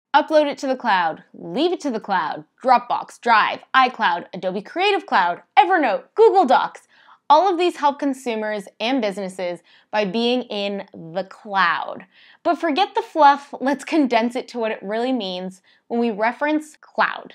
Upload it to the cloud, leave it to the cloud, Dropbox, Drive, iCloud, Adobe Creative Cloud, Evernote, Google Docs. All of these help consumers and businesses by being in the cloud. But forget the fluff, let's condense it to what it really means when we reference cloud.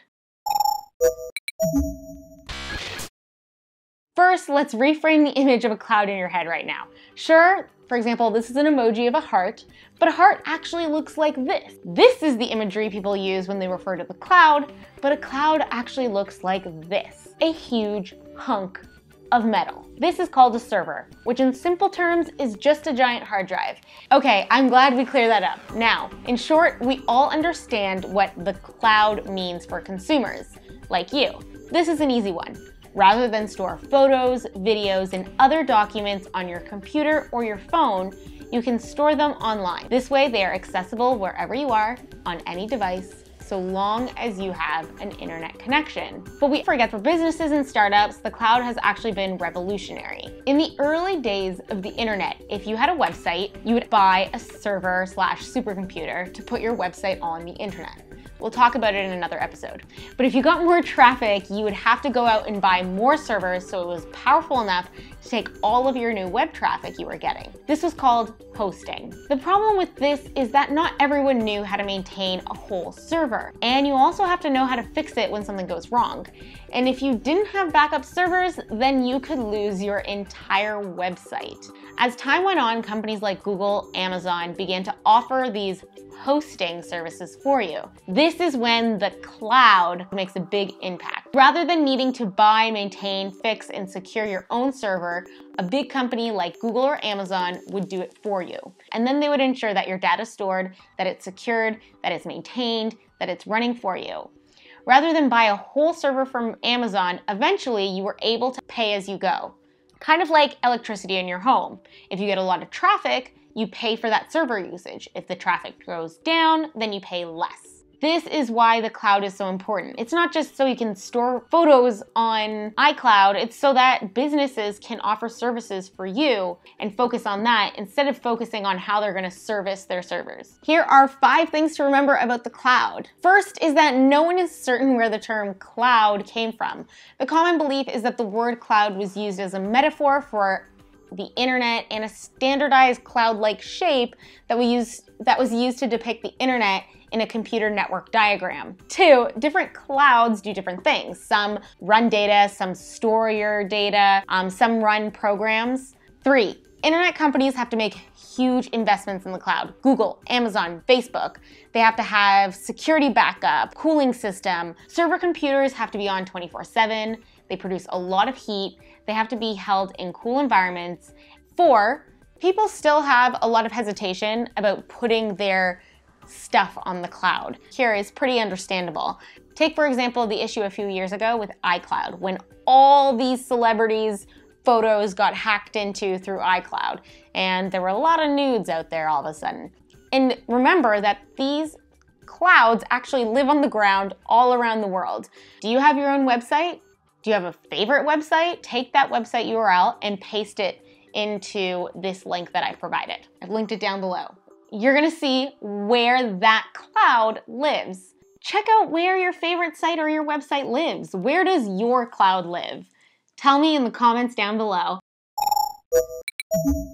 First, let's reframe the image of a cloud in your head right now. Sure, for example, this is an emoji of a heart, but a heart actually looks like this. This is the imagery people use when they refer to the cloud, but a cloud actually looks like this, a huge hunk of metal. This is called a server, which in simple terms is just a giant hard drive. Okay, I'm glad we cleared that up. Now, in short, we all understand what the cloud means for consumers, like you. This is an easy one. Rather than store photos, videos, and other documents on your computer or your phone, you can store them online. This way, they are accessible wherever you are, on any device, so long as you have an internet connection. But we forget, for businesses and startups, the cloud has actually been revolutionary. In the early days of the internet, if you had a website, you would buy a server/supercomputer to put your website on the internet. We'll talk about it in another episode. But if you got more traffic, you would have to go out and buy more servers so it was powerful enough to take all of your new web traffic you were getting. This was called hosting. The problem with this is that not everyone knew how to maintain a whole server. And you also have to know how to fix it when something goes wrong. And if you didn't have backup servers, then you could lose your entire website. As time went on, companies like Google, Amazon began to offer these hosting services for you. This is when the cloud makes a big impact. Rather than needing to buy, maintain, fix, and secure your own server, a big company like Google or Amazon would do it for you. And then they would ensure that your data is stored, that it's secured, that it's maintained, that it's running for you. Rather than buy a whole server from Amazon, eventually you were able to pay as you go. Kind of like electricity in your home. If you get a lot of traffic, you pay for that server usage. If the traffic goes down, then you pay less. This is why the cloud is so important. It's not just so you can store photos on iCloud, it's so that businesses can offer services for you and focus on that instead of focusing on how they're gonna service their servers. Here are 5 things to remember about the cloud. First is that no one is certain where the term cloud came from. The common belief is that the word cloud was used as a metaphor for the internet and a standardized cloud-like shape that was used to depict the internet in a computer network diagram. 2, different clouds do different things. Some run data, some store your data, some run programs. 3, internet companies have to make huge investments in the cloud. Google, Amazon, Facebook. They have to have security backup, cooling system. Server computers have to be on 24/7. They produce a lot of heat. They have to be held in cool environments. 4, people still have a lot of hesitation about putting their stuff on the cloud. Here is pretty understandable. Take, for example, the issue a few years ago with iCloud, when all these celebrities' photos got hacked into through iCloud, and there were a lot of nudes out there all of a sudden. And remember that these clouds actually live on the ground all around the world. Do you have your own website? Do you have a favorite website? Take that website URL and paste it into this link that I provided. I've linked it down below. You're gonna see where that cloud lives. Check out where your favorite site or your website lives. Where does your cloud live? Tell me in the comments down below.